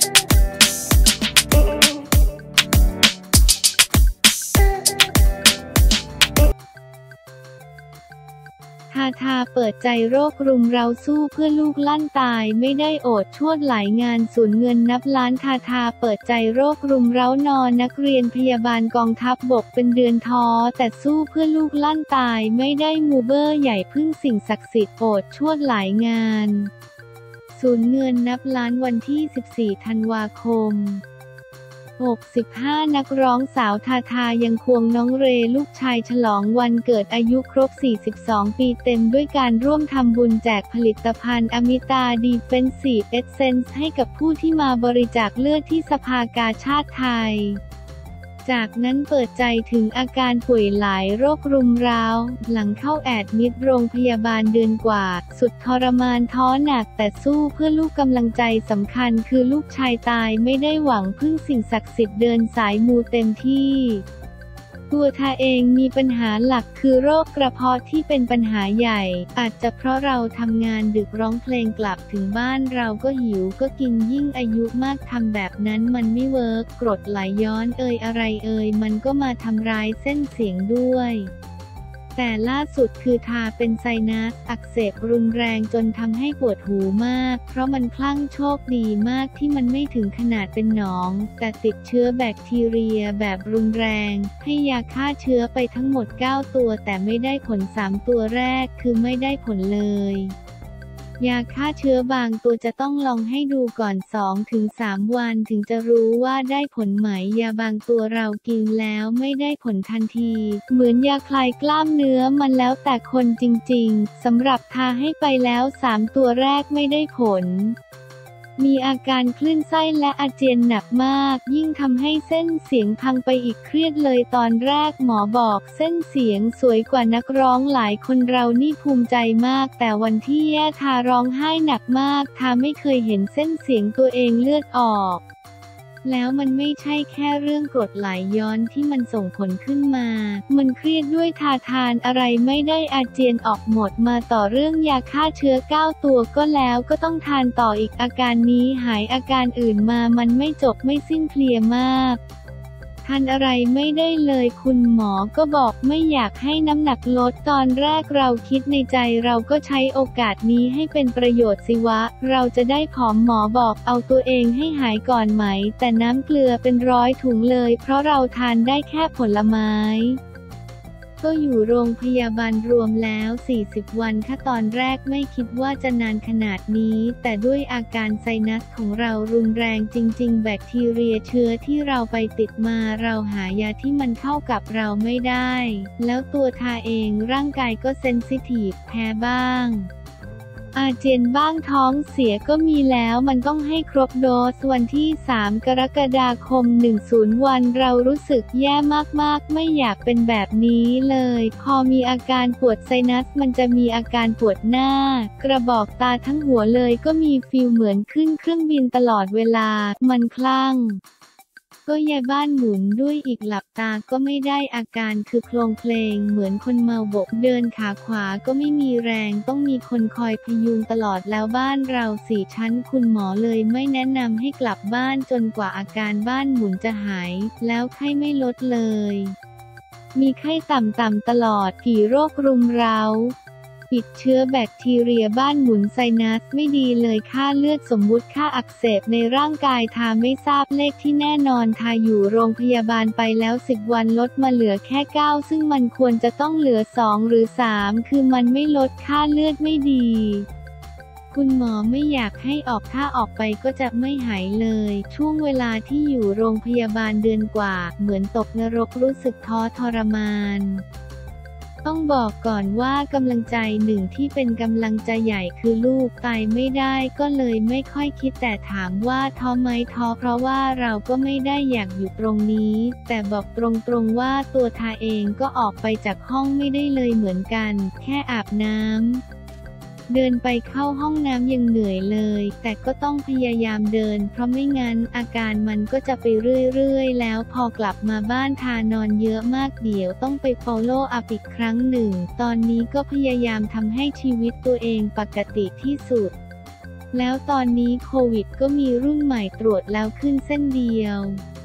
ทาทาเปิดใจโรครุมเร้าสู้เพื่อลูกลั่นตายไม่ได้โอดชวดหลายงานสูญเงินนับล้านทาทาเปิดใจโรครุมเร้านอนนักเรียนพยาบาลกองทัพบกเป็นเดือนท้อแต่สู้เพื่อลูกลั่นตายไม่ได้มูเบอร์ใหญ่พึ่งสิ่งศักดิ์สิทธิ์โอดชวดหลายงานสูญเงินนับล้านวันที่14 ธันวาคม65นักร้องสาวทาทายังควงน้องเรลูกชายฉลองวันเกิดอายุครบ42 ปีเต็มด้วยการร่วมทำบุญแจกผลิตภัณฑ์อมิตาดีเฟนซีฟเอสเซนส์ให้กับผู้ที่มาบริจาคเลือดที่สภากาชาดไทยจากนั้นเปิดใจถึงอาการป่วยหลายโรครุมเร้าหลังเข้าแอดมิดโรงพยาบาลเดือนกว่าสุดทรมานท้อหนักแต่สู้เพื่อลูกกำลังใจสำคัญคือลูกชายตายไม่ได้หวังพึ่งสิ่งศักดิ์สิทธิ์เดินสายมูเต็มที่ตัวเธอเองมีปัญหาหลักคือโรคกระเพาะที่เป็นปัญหาใหญ่อาจจะเพราะเราทำงานดึกร้องเพลงกลับถึงบ้านเราก็หิวก็กินยิ่งอายุมากทำแบบนั้นมันไม่เวิร์กกรดไหลย้อนอะไรมันก็มาทำร้ายเส้นเสียงด้วยแต่ล่าสุดคือทาเป็นไซนัสอักเสบรุนแรงจนทำให้ปวดหูมากเพราะมันคลั่งโชคดีมากที่มันไม่ถึงขนาดเป็นหนองแต่ติดเชื้อแบคทีเรียแบบรุนแรงให้ยาฆ่าเชื้อไปทั้งหมด9 ตัวแต่ไม่ได้ผล3 ตัวแรกคือไม่ได้ผลเลยยาฆ่าเชื้อบางตัวจะต้องลองให้ดูก่อน 2-3 วันถึงจะรู้ว่าได้ผลไหมยาบางตัวเรากินแล้วไม่ได้ผลทันทีเหมือนยาคลายกล้ามเนื้อมันแล้วแต่คนจริงๆสำหรับทาให้ไปแล้ว3 ตัวแรกไม่ได้ผลมีอาการคลื่นไส้และอาเจียนหนักมากยิ่งทำให้เส้นเสียงพังไปอีกเครียดเลยตอนแรกหมอบอกเส้นเสียงสวยกว่านักร้องหลายคนเรานี่ภูมิใจมากแต่วันที่แย่ทาร้องไห้หนักมากทาไม่เคยเห็นเส้นเสียงตัวเองเลือดออกแล้วมันไม่ใช่แค่เรื่องกรดไหลย้อนที่มันส่งผลขึ้นมามันเครียดด้วยทานอะไรไม่ได้อาเจียนออกหมดมาต่อเรื่องยาฆ่าเชื้อ9 ตัวก็แล้วก็ต้องทานต่ออีกอาการนี้หายอาการอื่นมามันไม่จบไม่สิ้นเพลียมากทานอะไรไม่ได้เลยคุณหมอก็บอกไม่อยากให้น้ำหนักลดตอนแรกเราคิดในใจเราก็ใช้โอกาสนี้ให้เป็นประโยชน์สิวะเราจะได้ผอมหมอบอกเอาตัวเองให้หายก่อนไหมแต่น้ำเกลือเป็น100 ถุงเลยเพราะเราทานได้แค่ผลไม้ก็อยู่โรงพยาบาลรวมแล้ว40 วันค่ะตอนแรกไม่คิดว่าจะนานขนาดนี้แต่ด้วยอาการไซนัสของเรารุนแรงจริงๆแบคทีเรียเชื้อที่เราไปติดมาเราหายาที่มันเข้ากับเราไม่ได้แล้วตัวทาเองร่างกายก็เซนซิทีฟแพ้บ้างอาเจียนบ้างท้องเสียก็มีแล้วมันต้องให้ครบโดสวันที่3 กรกฎาคม10 วันเรารู้สึกแย่มากๆไม่อยากเป็นแบบนี้เลยพอมีอาการปวดไซนัสมันจะมีอาการปวดหน้ากระบอกตาทั้งหัวเลยก็มีฟีลเหมือนขึ้นเครื่องบินตลอดเวลามันคลั่งก็ยายบ้านหมุนด้วยอีกหลับตาก็ไม่ได้อาการคือโคลงเพลงเหมือนคนเมาบกเดินขาขวาก็ไม่มีแรงต้องมีคนคอยพยุงตลอดแล้วบ้านเรา4 ชั้นคุณหมอเลยไม่แนะนำให้กลับบ้านจนกว่าอาการบ้านหมุนจะหายแล้วไข้ไม่ลดเลยมีไข้ต่ำๆตลอดผีโรครุมเร้าติดเชื้อแบคทีเรียบ้านหมุนไซนัสไม่ดีเลยค่าเลือดสมมุติค่าอักเสบในร่างกายทาไม่ทราบเลขที่แน่นอนทาอยู่โรงพยาบาลไปแล้ว10 วันลดมาเหลือแค่9ซึ่งมันควรจะต้องเหลือ2 หรือ 3คือมันไม่ลดค่าเลือดไม่ดีคุณหมอไม่อยากให้ออกถ้าออกไปก็จะไม่หายเลยช่วงเวลาที่อยู่โรงพยาบาลเดือนกว่าเหมือนตกนรกรู้สึกท้อทรมานต้องบอกก่อนว่ากำลังใจหนึ่งที่เป็นกำลังใจใหญ่คือลูกตายไม่ได้ก็เลยไม่ค่อยคิดแต่ถามว่าท้อไหมท้อเพราะว่าเราก็ไม่ได้อยากอยู่ตรงนี้แต่บอกตรงๆว่าตัวทาเองก็ออกไปจากห้องไม่ได้เลยเหมือนกันแค่อาบน้ำเดินไปเข้าห้องน้ำยังเหนื่อยเลยแต่ก็ต้องพยายามเดินเพราะไม่งั้นอาการมันก็จะไปเรื่อยๆแล้วพอกลับมาบ้านทานอนเยอะมากเดี๋ยวต้องไป follow up อีกครั้งหนึ่งตอนนี้ก็พยายามทำให้ชีวิตตัวเองปกติที่สุดแล้วตอนนี้โควิดก็มีรุ่นใหม่ตรวจแล้วขึ้นเส้นเดียว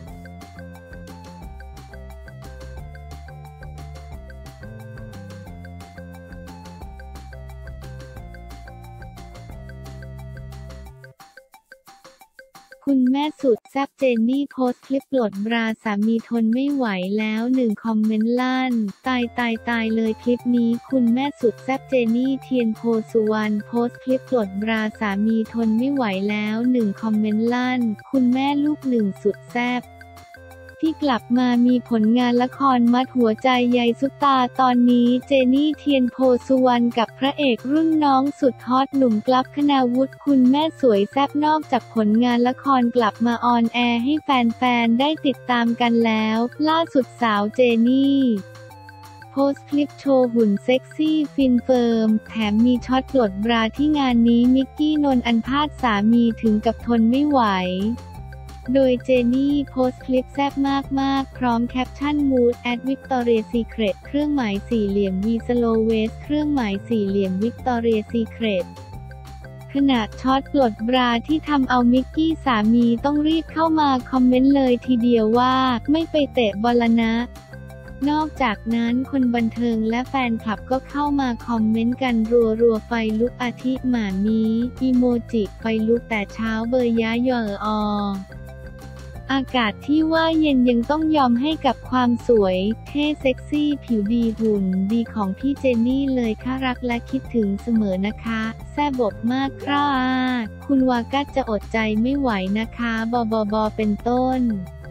คุณแม่สุดแซ่บเจนนี่โพสต์คลิปปลดบราสามีทนไม่ไหวแล้ว1คอมเมนต์ลั่นตายเลยคลิปนี้คุณแม่สุดแซ่บเจนนี่เทียนโพสุวรรณโพสต์คลิปปลดบราสามีทนไม่ไหวแล้ว1คอมเมนต์ลั่นคุณแม่ลูกหนึ่งสุดแซ่บที่กลับมามีผลงานละครมัดหัวใจใยซุปตาตอนนี้เจนี่เทียนโพสุวรรณกับพระเอกรุ่นน้องสุดฮอตหนุ่มกลับคณาวุฒิคุณแม่สวยแซ่บนอกจากผลงานละครกลับมาออนแอร์ให้แฟนๆได้ติดตามกันแล้วล่าสุดสาวเจนี่โพสต์คลิปโชว์หุ่นเซ็กซี่ฟินเฟิร์มแถมมีช็อตปลดบราที่งานนี้มิกกี้นนท์อันพาทสามีถึงกับทนไม่ไหวโดยเจนี่โพสต์คลิปแซ่บมากพร้อมแคปชั่น Mood at Victoria's Secret เครื่องหมายสี่เหลี่ยม V Slow Waist เครื่องหมายสี่เหลี่ยม Victoria's Secret ขณะช็อตปลดบราที่ทำเอามิกกี้สามีต้องรีบเข้ามาคอมเมนต์เลยทีเดียวว่าไม่ไปเตะบอลละนะ นอกจากนั้นคนบันเทิงและแฟนคลับก็เข้ามาคอมเมนต์กันรัวไฟลุกอาทิหมามีอีโมจิไฟลุกแต่เช้าเบยยะหยออากาศที่ว่าเย็นยังต้องยอมให้กับความสวยเท่เซ็กซี่ผิวดีหุ่นดีของพี่เจนนี่เลยค่ะรักและคิดถึงเสมอนะคะแซ่บบมากครับคุณวากัสจะอดใจไม่ไหวนะคะบเป็นต้น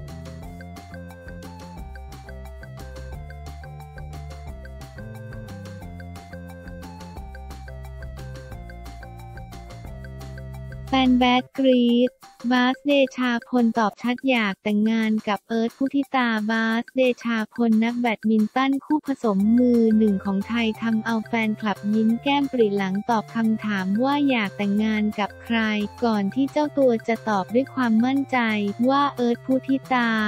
แฟนแบดกรีดบาสเดชาพลตอบชัดอยากแต่งงานกับเอิร์ธพุทธิตาบาสเดชาพลนักแบดมินตันคู่ผสมมือหนึ่งของไทยทำเอาแฟนคลับยิ้มแก้มปริหลังตอบคำถามว่าอยากแต่งงานกับใครก่อนที่เจ้าตัวจะตอบด้วยความมั่นใจว่าเอิร์ธพุทธิตา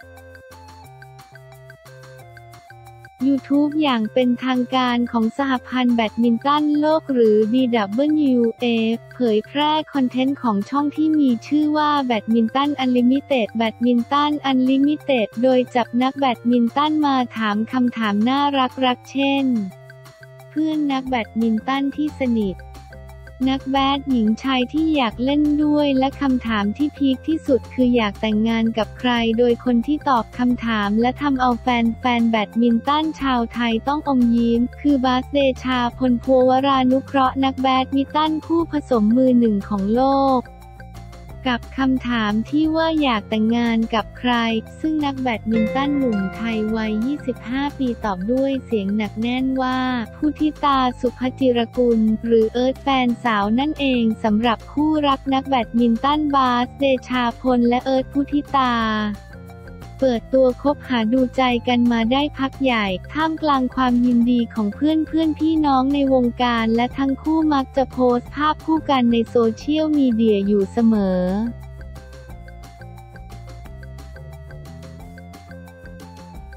YouTube อย่างเป็นทางการของสหพันธ์แบดมินตันโลกหรือ BWF เผยแพร่คอนเทนต์ของช่องที่มีชื่อว่าแบดมินตันอันลิมิเต็ดแบดมินตันอันลิมิเต็ดโดยจับนักแบดมินตันมาถามคำถามน่ารักเช่นเพื่อนนักแบดมินตันที่สนิทนักแบดหญิงชายที่อยากเล่นด้วยและคำถามที่พีคที่สุดคืออยากแต่งงานกับใครโดยคนที่ตอบคำถามและทำเอาแฟนแบดมินตันชาวไทยต้องอมยิ้มคือบาสเดชาพลภัวรานุเคราะห์นักแบดมินตันคู่ผสมมือหนึ่งของโลกกับคำถามที่ว่าอยากแต่งงานกับใครซึ่งนักแบดมินตันหนุ่มไทยวัย 25 ปีตอบด้วยเสียงหนักแน่นว่าพุทธิตาสุภจิรกุลหรือเอิร์ธแฟนสาวนั่นเองสำหรับคู่รักนักแบดมินตันบาสเดชาพลและเอิร์ธพุทธิตาเปิดตัวคบหาดูใจกันมาได้พักใหญ่ท่ามกลางความยินดีของเพื่อนพี่น้องในวงการและทั้งคู่มักจะโพสต์ภาพคู่กันในโซเชียลมีเดียอยู่เสม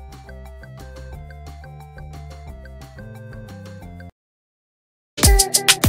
อ